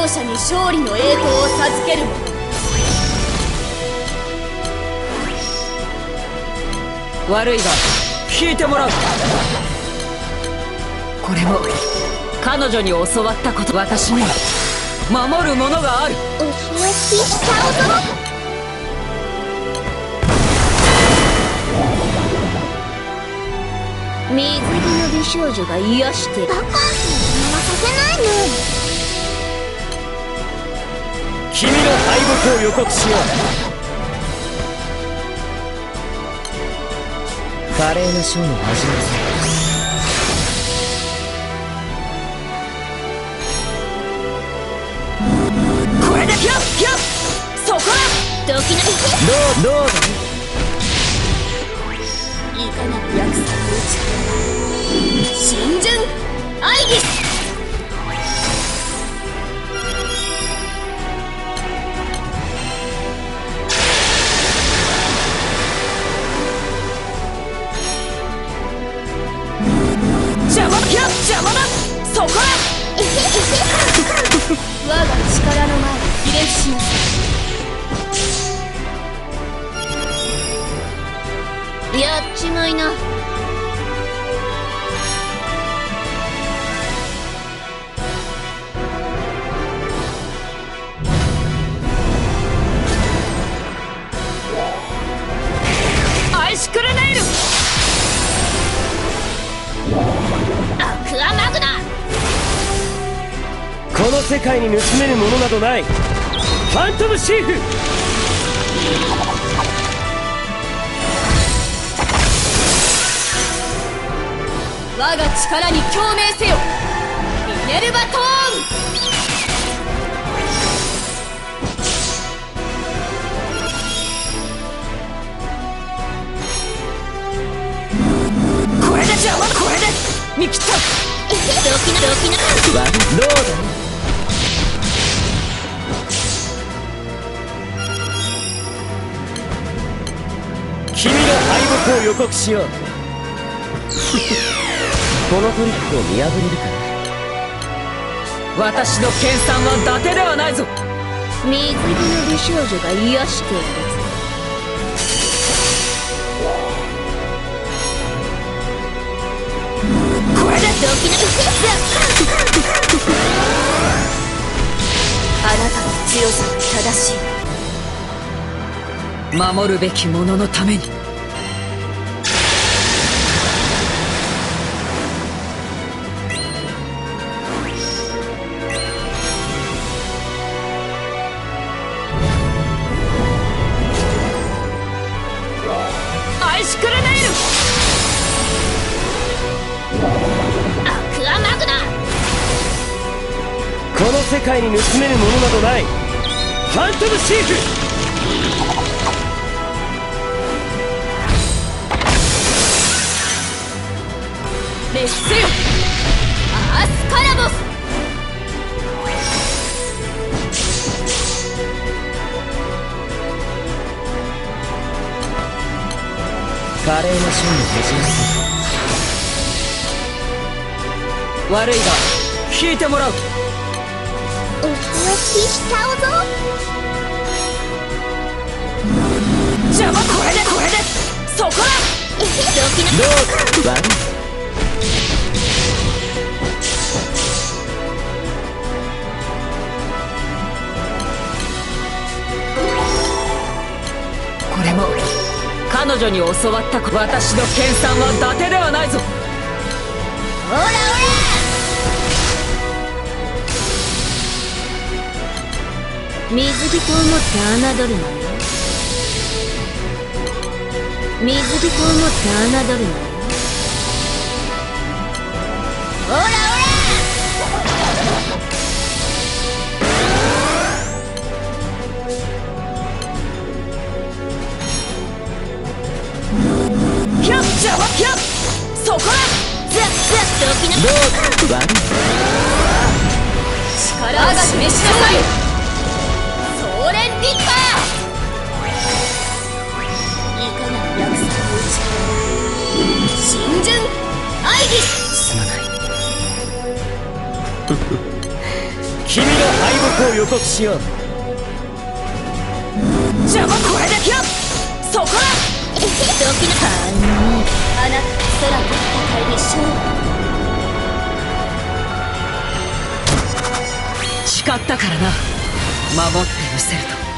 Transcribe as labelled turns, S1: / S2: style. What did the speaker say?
S1: 勝者に勝利の栄光を授けるもの。
S2: 悪いが引いてもらう。これも彼女に教わったこと。私には守るものがある。
S3: お仕置きしちゃうぞ。水着の美少女が癒してバカ邪魔させないの。
S4: 君の敗北を予告しよう。華麗なショーの始まり。
S2: これでキャッキャッ、そこだ。
S3: ドキナ
S4: どうだね。
S1: いかなる約束の力。新順アイギス。
S2: 邪魔だ。そこだ。
S1: 我が力の前にひれ伏しなさ
S3: い。やっちまいな。
S2: アイシクルネイル。
S3: アクアマグナ。
S4: この世界に盗めるものなどない。ファントムシーフ。
S1: 我が力に共鳴せよ。ミネルバトー
S2: ン。これで邪魔。これで見切った。
S3: ドキナ。
S4: どうだね。君の敗北を予告しよう。このトリックを見破れるかな。
S2: 私の研鑽は伊達ではないぞ。
S3: 水着の美少女が癒してやるぞ。
S2: これで
S3: ドキナ。
S1: あなたの強さが正しい。
S2: 守るべきもののために。アイシクルネイル。
S3: アクアマグナ。
S4: この世界に盗めるものなどない。ファントムシーフ。
S1: レッスよアースカラボス。
S4: 華麗なショーの始まり。
S2: 悪いが引いてもらう。
S3: お仕置きしちゃうぞ。
S2: 邪魔。これでそこだ。
S3: ドキナ。
S4: どう悪い。
S2: これも彼女に教わった私の研鑽は伊達ではないぞ。
S3: オラオラ。水人を持って侮るなよ。水人を持って侮るなよ。オラオラ。
S2: キャッチャーはキャッ。そこだ。
S3: ドキナ。
S4: どう悪い。
S1: 力を示しなさい。ソーレンリッパー。いかなる約束の力。新順アイギス。
S4: すまない。君の敗こを予告しよう。
S2: じゃあもうこれできよそこだ。
S3: ドキな
S1: あなた空と戦いでしょう。
S2: 誓ったからな、守ってみせると。